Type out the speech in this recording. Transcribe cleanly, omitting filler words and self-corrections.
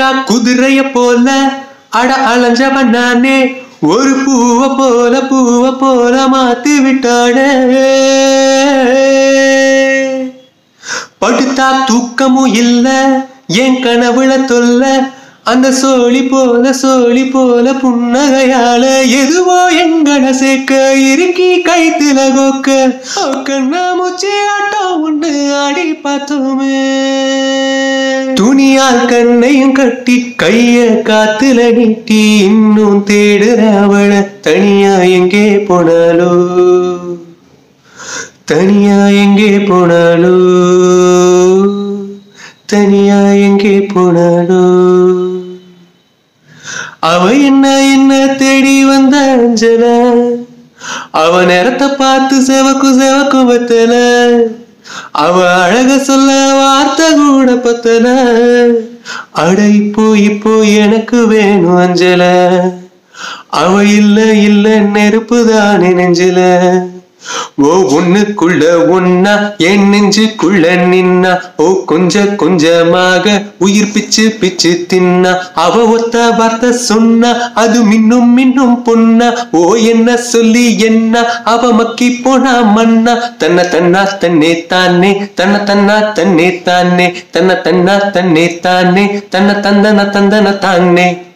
அழகா குதிரைய போல அட அலைஞ்சவன் நானே, ஒரு பூவ போல மாத்தி விட்டானே. படுத்தா தூக்கமும் இல்ல என் கனவுல தொல்ல, அந்த சோழி போல புன்னகையால எதுவோ எங்கன சேர்க்க இறுக்கி கைத்துல கோக்க. கண்ணா மூச்சி ஆட்டம் ஒண்ணு ஆடி பார்த்தோமே, துணியால் கண்ணையும் கட்டி கைய காத்துல நீட்டி இன்னும் தேடுற அவள தனியா எங்கே போனாலோ, தனியா எங்கே போனாலோ, தனியா எங்கே போனாலோ. அவ என்ன தேடி வந்த அஞ்சல, அவ நேரத்தை பார்த்து செவக்கு பத்தல, அவ அழக சொல்ல வார்த்தை கூட பத்தல. அட இப்போ எனக்கு வேணும் அஞ்சல, அவ இல்ல நெருப்புதானே நெஞ்சில. ஓ ஒண்ணுக்குள்ள ஒன்னா என் நெஞ்சுக்குள்ள நின்னா, ஓ கொஞ்சமாக உயிர் பிச்சு தின்னா. அவ ஒத்த வார்த்தை சொன்னா அது மின்னும் பொன்னா. ஓ என்ன சொல்லி என்ன அவ மக்கி போனா மண்ணா. தன்ன தன்னா தன்னே தானே, தன்ன தன்னா தன்னே தானே, தன்ன தன்னா தன்னே தானே, தன்ன தந்தன தானே.